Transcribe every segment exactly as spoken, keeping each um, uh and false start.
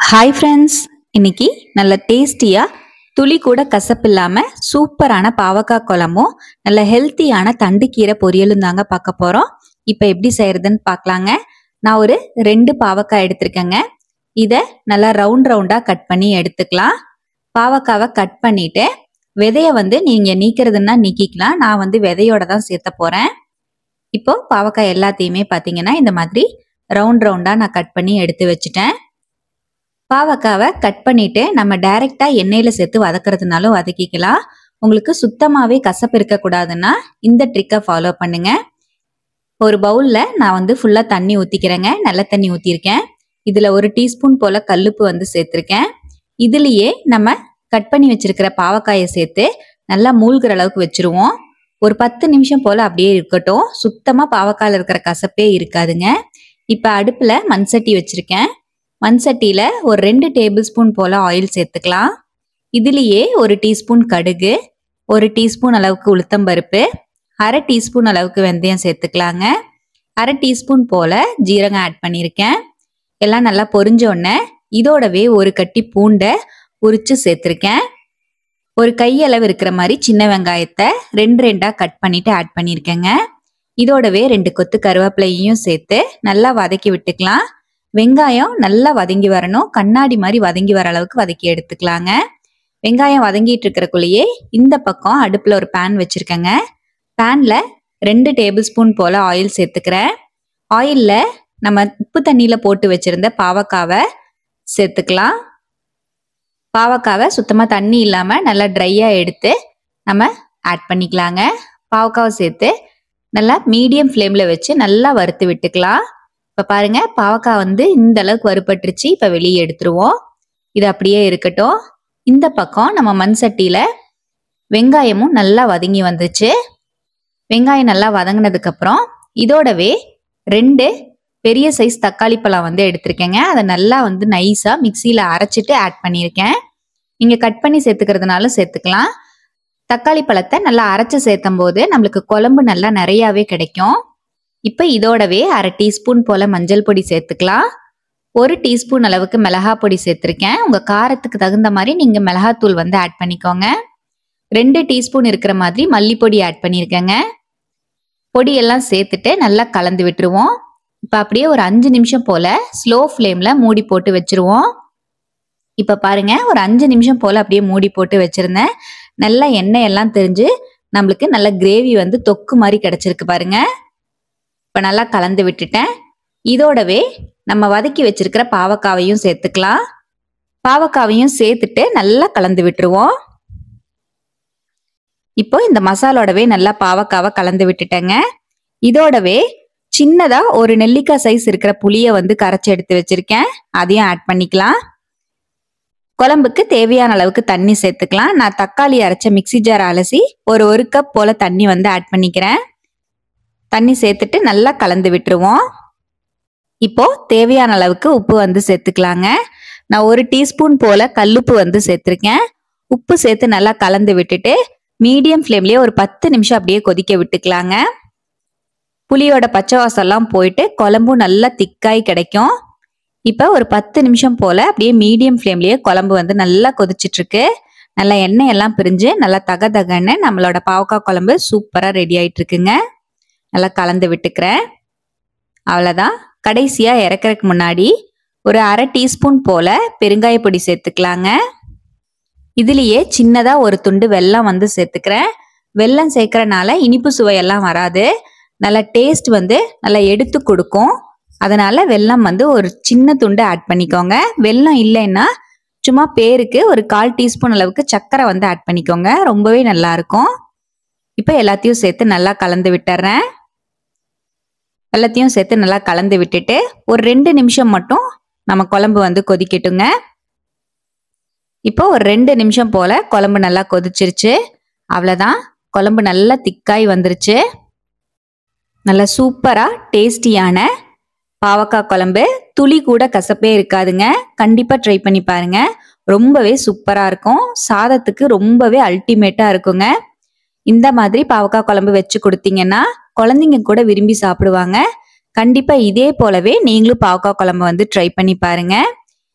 Hi friends, இன்னைக்கு நல்ல டேஸ்டியா துளி கூட கசப்பில்லாம சூப்பரான பாவக்காய் குழம்பும் நல்ல ஹெல்த்தியான தண்டுக்கீரை பொரியலும் தாங்க பார்க்க போறோம். இப்போ எப்படி செய்யறதுன்னு பார்க்கலாங்க. நான் ஒரு ரெண்டு பாவக்காய் எடுத்திருக்கேங்க. இதை நல்லா ரவுண்ட் ரவுண்டா கட் பண்ணி எடுத்துக்கலாம். பாவக்காவை கட் பண்ணிட்டு விதைய வந்து நீங்க நீக்கிறதுன்னா நீக்கிக்கலாம். நான் வந்து விதையோட தான் சேர்த்த போறேன். இப்போ பாவக்காய் எல்லாத்தையுமே பார்த்தீங்கன்னா இந்த மாதிரி ரவுண்ட் ரவுண்டா நான் கட் பண்ணி எடுத்து வச்சுட்டேன். பாவக்காவை கட் பண்ணிட்டு நம்ம டைரக்டா எண்ணெயில சேர்த்து வதக்குறதுனாலும் வதக்கிக்கலாம். உங்களுக்கு சுத்தமாவே கசப்பு இருக்கக்கூடாதுன்னா இந்த ட்ரிக்கை ஃபாலோ பண்ணுங்க. ஒரு பவுல்ல நான் வந்து ஃபுல்லா தண்ணி ஊத்திக்கிறேங்க. நல்ல தண்ணி ஊத்திருக்கேன். இதுல ஒரு டீஸ்பூன் போல கல்லுப்பு வந்து சேர்த்திருக்கேன். இதுலயே நம்ம கட் பண்ணி வச்சிருக்கிற பாவக்காயை சேர்த்து நல்லா மூழ்கிற அளவுக்கு வச்சிருவோம். ஒரு பத்து நிமிஷம் போல அப்படியே இருக்கட்டும். சுத்தமா பாவக்காயில இருக்கிற கசப்பே இருக்காதுங்க. இப்ப அடுப்புல மண் சட்டி வச்சிருக்கேன். மண் சட்டியில ஒரு ரெண்டு டேபிள் ஸ்பூன் போல ஆயில் சேர்த்துக்கலாம். இதுலயே ஒரு டீஸ்பூன் கடுகு, ஒரு டீஸ்பூன் அளவுக்கு உளுத்தம்பருப்பு, அரை டீஸ்பூன் அளவுக்கு வெந்தயம் சேர்த்துக்கலாங்க. அரை டீஸ்பூன் போல ஜீரகம் ஆட் பண்ணியிருக்கேன். எல்லாம் நல்லா பொரிஞ்ச உடனே இதோடவே ஒரு கட்டி பூண்டை உரிச்சு சேர்த்துருக்கேன். ஒரு கையளவு இருக்கிற மாதிரி சின்ன வெங்காயத்தை ரெண்டு ரெண்டா கட் பண்ணிட்டு ஆட் பண்ணியிருக்கேங்க. இதோடவே ரெண்டு கொத்து கருவேப்பிலையும் சேர்த்து நல்லா வதக்கி விட்டுக்கலாம். வெங்காயம் நல்லா வதங்கி வரணும். கண்ணாடி மாதிரி வதங்கி வர அளவுக்கு வதக்கி எடுத்துக்கலாங்க. வெங்காயம் வதங்கிட்டு இருக்கிறக்குள்ளேயே இந்த பக்கம் அடுப்புல ஒரு பேன் வச்சிருக்கேங்க. பேன்ல ரெண்டு டேபிள் ஸ்பூன் போல ஆயில் சேர்த்துக்கிறேன். ஆயில்ல நம்ம உப்பு தண்ணியில போட்டு வச்சிருந்த பாவக்காவை சேர்த்துக்கலாம். பாவக்காவை சுத்தமா தண்ணி இல்லாம நல்லா ட்ரையா எடுத்து நம்ம ஆட் பண்ணிக்கலாங்க. பாவக்காவை சேர்த்து நல்லா மீடியம் ஃப்ளேம்ல வச்சு நல்லா வறுத்து விட்டுக்கலாம். இப்ப பாருங்க, பாவக்காய் வந்து இந்த அளவுக்கு வறுபட்டுருச்சு. இப்ப வெளியே எடுத்துருவோம். இது அப்படியே இருக்கட்டும். இந்த பக்கம் நம்ம மண் சட்டியில வெங்காயமும் நல்லா வதங்கி வந்துச்சு. வெங்காயம் நல்லா வதங்கினதுக்கு அப்புறம் இதோடவே ரெண்டு பெரிய சைஸ் தக்காளி பழம் வந்து எடுத்திருக்கேங்க. அதை நல்லா வந்து நைஸா மிக்சியில அரைச்சிட்டு ஆட் பண்ணியிருக்கேன். நீங்க கட் பண்ணி சேர்த்துக்கிறதுனாலும் சேர்த்துக்கலாம். தக்காளி பழத்தை நல்லா அரைச்சு சேர்த்தும் போது நம்மளுக்கு குழம்பு நல்லா நிறையாவே கிடைக்கும். இப்ப இதோடவே அரை டீஸ்பூன் போல மஞ்சள் பொடி சேர்த்துக்கலாம். ஒரு டீஸ்பூன் அளவுக்கு மிளகா பொடி சேர்த்திருக்கேன். உங்க காரத்துக்கு தகுந்த மாதிரி நீங்க மிளகாத்தூள் வந்து ஆட் பண்ணிக்கோங்க. ரெண்டு டீஸ்பூன் இருக்கிற மாதிரி மல்லிப்பொடி ஆட் பண்ணியிருக்கேங்க. பொடியெல்லாம் சேர்த்துட்டு நல்லா கலந்து விட்டுருவோம். இப்ப அப்படியே ஒரு அஞ்சு நிமிஷம் போல ஸ்லோ ஃப்ளேம்ல மூடி போட்டு வச்சிருவோம். இப்ப பாருங்க, ஒரு அஞ்சு நிமிஷம் போல அப்படியே மூடி போட்டு வச்சிருந்தேன். நல்லா எண்ணெய் எல்லாம் தெரிஞ்சு நம்மளுக்கு நல்ல கிரேவி வந்து தொக்கு மாதிரி கிடைச்சிருக்கு பாருங்க. இப்ப நல்லா கலந்து விட்டுட்டேன். இதோடவே நம்ம வதக்கி வச்சிருக்கிற பாவக்காவையும் சேர்த்துக்கலாம். பாவக்காவையும் சேர்த்துட்டு நல்லா கலந்து விட்டுருவோம். இப்போ இந்த மசாலோடவே நல்லா பாவக்காவை கலந்து விட்டுட்டேங்க. இதோடவே சின்னதா ஒரு நெல்லிக்காய் சைஸ் இருக்கிற புளிய வந்து கரைச்சி எடுத்து வச்சிருக்கேன். அதையும் ஆட் பண்ணிக்கலாம். குழம்புக்கு தேவையான அளவுக்கு தண்ணி சேர்த்துக்கலாம். நான் தக்காளி அரைச்ச மிக்சி ஜார் அலசி ஒரு ஒரு கப் போல தண்ணி வந்து ஆட் பண்ணிக்கிறேன். தண்ணி சேர்த்துட்டு நல்லா கலந்து விட்டுருவோம். இப்போ தேவையான அளவுக்கு உப்பு வந்து சேர்த்துக்கலாங்க. நான் ஒரு டீஸ்பூன் போல கல்லுப்பு வந்து சேர்த்திருக்கேன். உப்பு சேர்த்து நல்லா கலந்து விட்டுட்டு மீடியம் ஃப்ளேம்லயே ஒரு பத்து நிமிஷம் அப்படியே கொதிக்க விட்டுக்கலாங்க. புளியோட பச்சை வாசம் எல்லாம் போயிட்டு குழம்பும் நல்லா திக்காய் கிடைக்கும். இப்ப ஒரு பத்து நிமிஷம் போல அப்படியே மீடியம் ஃப்ளேம்லயே குழம்பு வந்து நல்லா கொதிச்சிட்டு இருக்கு. நல்லா எண்ணெய் எல்லாம் பிரிஞ்சு நல்லா தக தகன்னு நம்மளோட பாவக்காய் குழம்பு சூப்பரா ரெடி ஆயிட்டு இருக்குங்க. நல்லா கலந்து விட்டுக்கிறேன். அவ்வளவுதான். கடைசியா இறக்கறதுக்கு முன்னாடி ஒரு அரை டீஸ்பூன் போல பெருங்காய பொடி சேர்த்துக்கலாங்க. இதுலயே சின்னதா ஒரு துண்டு வெல்லம் வந்து சேர்த்துக்கிறேன். வெல்லம் சேர்க்கறனால இனிப்பு சுவையெல்லாம் வராது. நல்ல டேஸ்ட் வந்து நல்லா எடுத்து கொடுக்கும். அதனால வெல்லம் வந்து ஒரு சின்ன துண்டு ஆட் பண்ணிக்கோங்க. வெல்லம் இல்லைன்னா சும்மா பேருக்கு ஒரு கால் டீஸ்பூன் அளவுக்கு சர்க்கரை வந்து ஆட் பண்ணிக்கோங்க. ரொம்பவே நல்லா இருக்கும். இப்ப எல்லாத்தையும் சேர்த்து நல்லா கலந்து விட்டுறேன். எல்லாத்தையும் சேர்த்து நல்லா கலந்து விட்டுட்டு ஒரு ரெண்டு நிமிஷம் மட்டும் நம்ம குழம்பு வந்து கொதிக்கட்டுங்க. இப்போ ஒரு ரெண்டு நிமிஷம் போல குழம்பு நல்லா கொதிச்சிருச்சு. அவ்வளவுதான், குழம்பு நல்லா திக்காய் வந்துருச்சு. நல்லா சூப்பரா டேஸ்டியான பாவக்காய் குழம்பு, துளி கூட கசப்பே இருக்காதுங்க. கண்டிப்பா ட்ரை பண்ணி பாருங்க. ரொம்பவே சூப்பரா இருக்கும். சாதத்துக்கு ரொம்பவே அல்டிமேட்டா இருக்குங்க. இந்த மாதிரி பாவக்காய் குழம்பு வச்சு கொடுத்தீங்கன்னா குழந்தைங்க கூட விரும்பி சாப்பிடுவாங்க. கண்டிப்பா இதே போலவே நீங்களும் பாவக்காய் குழம்பு வந்து ட்ரை பண்ணி பாருங்க.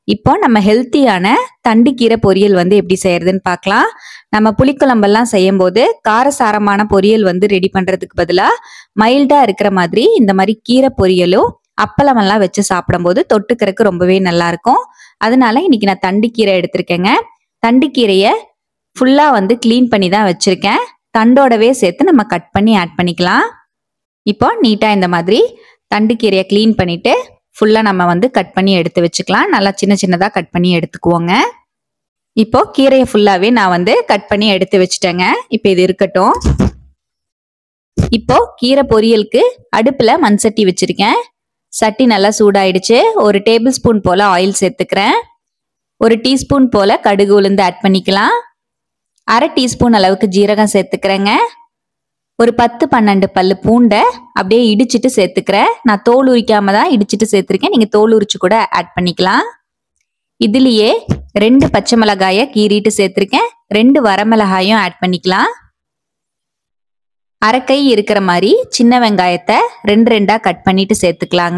இப்போ நம்ம ஹெல்த்தியான தண்டுக்கீரை பொரியல் வந்து எப்படி செய்யறதுன்னு பார்க்கலாம். நம்ம புளிக்குழம்பெல்லாம் செய்யும் போது காரசாரமான பொரியல் வந்து ரெடி பண்றதுக்கு பதிலா மைல்டா இருக்கிற மாதிரி இந்த மாதிரி கீரை பொரியலும் அப்பளம் எல்லாம் வச்சு சாப்பிடும்போது தொட்டுக்கிறதுக்கு ரொம்பவே நல்லா இருக்கும். அதனால இன்னைக்கு நான் தண்டுக்கீரை எடுத்திருக்கேங்க. தண்டுக்கீரைய ஃபுல்லா வந்து கிளீன் பண்ணி தான் வச்சிருக்கேன். தண்டோடவே சேர்த்து நம்ம கட் பண்ணி ஆட் பண்ணிக்கலாம். இப்போ நீட்டா இந்த மாதிரி தண்டுக்கீரையை கிளீன் பண்ணிட்டு ஃபுல்லா நம்ம வந்து கட் பண்ணி எடுத்து வச்சுக்கலாம். நல்லா சின்ன சின்னதா கட் பண்ணி எடுத்துக்குவோங்க. இப்போ கீரையை ஃபுல்லாவே நான் வந்து கட் பண்ணி எடுத்து வச்சுட்டேங்க. இப்போ இது இருக்கட்டும். இப்போ கீரை பொரியலுக்கு அடுப்புல மண் சட்டி வச்சிருக்கேன். சட்டி நல்லா சூடாயிடுச்சு. ஒரு டேபிள் ஸ்பூன் போல ஆயில் சேர்த்துக்கிறேன். ஒரு டீஸ்பூன் போல கடுகு உளுந்து ஆட் பண்ணிக்கலாம். அரை டீஸ்பூன் அளவுக்கு ஜீரகம் சேர்த்துக்கிறேங்க. ஒரு பத்து பன்னெண்டு பல்லு பூண்டை அப்படியே இடிச்சிட்டு சேர்த்துக்கிறேன். நான் தோல் உரிக்காம தான் இடிச்சிட்டு சேர்த்துருக்கேன். நீங்க தோல் உரிச்சு கூட ஆட் பண்ணிக்கலாம். இதுலயே ரெண்டு பச்சை மிளகாயை கீறிட்டு சேர்த்துருக்கேன். ரெண்டு வரமிளகாயும் ஆட் பண்ணிக்கலாம். அரைக்கை இருக்கிற மாதிரி சின்ன வெங்காயத்தை ரெண்டு ரெண்டா கட் பண்ணிட்டு சேர்த்துக்கலாங்க.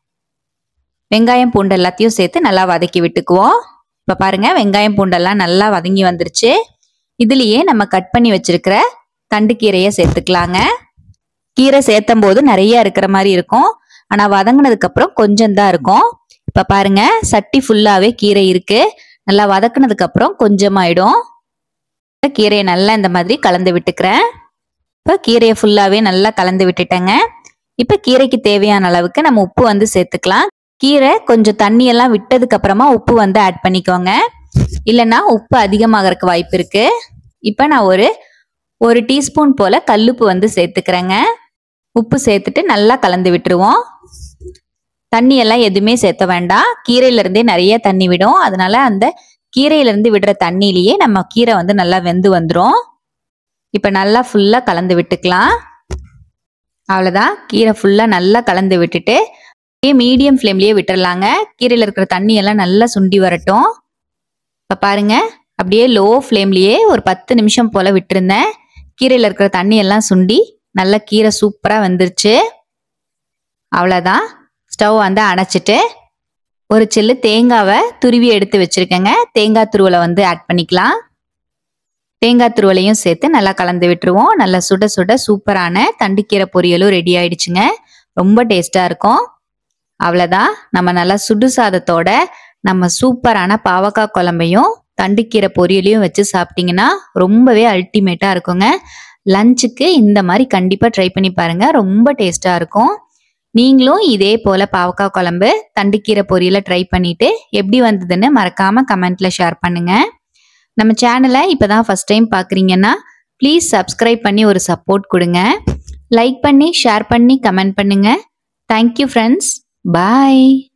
வெங்காயம் பூண்டு எல்லாத்தையும் சேர்த்து நல்லா வதக்கி விட்டுக்குவோம். இப்ப பாருங்க வெங்காயம் பூண்டெல்லாம் நல்லா வதங்கி வந்துருச்சு. இதுலயே நம்ம கட் பண்ணி வச்சிருக்கிற தண்டுக்கீரையை சேர்த்துக்கலாங்க. கீரை சேர்த்தும் போது நிறைய இருக்கிற மாதிரி இருக்கும். ஆனா வதங்கினதுக்கு அப்புறம் கொஞ்சம் தான் இருக்கும். இப்ப பாருங்க சட்டி ஃபுல்லாவே கீரை இருக்கு. நல்லா வதக்குனதுக்கு அப்புறம் கொஞ்சமாயிடும். கீரையை நல்லா இந்த மாதிரி கலந்து விட்டுக்கிறேன். இப்ப கீரையை ஃபுல்லாவே நல்லா கலந்து விட்டுட்டேங்க. இப்ப கீரைக்கு தேவையான அளவுக்கு நம்ம உப்பு வந்து சேர்த்துக்கலாம். கீரை கொஞ்சம் தண்ணி எல்லாம் விட்டதுக்கு அப்புறமா உப்பு வந்து ஆட் பண்ணிக்கோங்க. இல்லைன்னா உப்பு அதிகமாகறதுக்கு வாய்ப்பு இருக்கு. இப்ப நான் ஒரு ஒரு டீஸ்பூன் போல கல்லுப்பு வந்து சேர்த்துக்கிறேங்க. உப்பு சேர்த்துட்டு நல்லா கலந்து விட்டுருவோம். தண்ணி எல்லாம் எதுவுமே சேர்த்த வேண்டாம். கீரையில இருந்தே நிறைய தண்ணி விடும். அதனால அந்த கீரையில இருந்து விடுற தண்ணியிலேயே நம்ம கீரை வந்து நல்லா வெந்து வந்துடும். இப்ப நல்லா ஃபுல்லா கலந்து விட்டுக்கலாம். அவ்வளவுதான். கீரை ஃபுல்லா நல்லா கலந்து விட்டுட்டு மீடியம் ஃப்ளேம்லயே விட்டுறலாங்க. கீரையில இருக்கிற தண்ணி எல்லாம் நல்லா சுண்டி வரட்டும். இப்ப பாருங்க அப்படியே லோ ஃப்ளேம்லயே ஒரு பத்து நிமிஷம் போல விட்டுருந்தேன். கீரையில இருக்கிற தண்ணி எல்லாம் சுண்டி நல்ல கீரை சூப்பரா வந்துருச்சு. அவ்வளவுதான். ஸ்டவ் வந்து அணைச்சிட்டு ஒரு சில்லு தேங்காவை துருவி எடுத்து வச்சிருக்கேங்க. தேங்காய் துருவலை வந்து ஆட் பண்ணிக்கலாம். தேங்காய் துருவலையும் சேர்த்து நல்லா கலந்து விட்டுருவோம். நல்லா சுட சுட சூப்பரான தண்டுக்கீரை பொரியலும் ரெடி ஆயிடுச்சுங்க. ரொம்ப டேஸ்டா இருக்கும். அவ்வளவுதான். நம்ம நல்லா சுடு சாதத்தோட நம்ம சூப்பரான பாவக்காய் குழம்பையும் தண்டுக்கீரை பொரியலையும் வச்சு சாப்பிட்டீங்கன்னா ரொம்பவே அல்டிமேட்டா இருக்குங்க. லஞ்சுக்கு இந்த மாதிரி கண்டிப்பா ட்ரை பண்ணி பாருங்க. ரொம்ப டேஸ்டா இருக்கும். நீங்களும் இதே போல பாவக்காய் குழம்பு தண்டுக்கீரை பொரியலை ட்ரை பண்ணிட்டு எப்படி வந்ததுன்னு மறக்காம கமெண்ட்ல ஷேர் பண்ணுங்க. நம்ம சேனலை இப்பதான் ஃபர்ஸ்ட் டைம் பாக்குறீங்கன்னா ப்ளீஸ் சப்ஸ்கிரைப் பண்ணி ஒரு சப்போர்ட் கொடுங்க. லைக் பண்ணி ஷேர் பண்ணி கமெண்ட் பண்ணுங்க. Thank you friends. பாய்.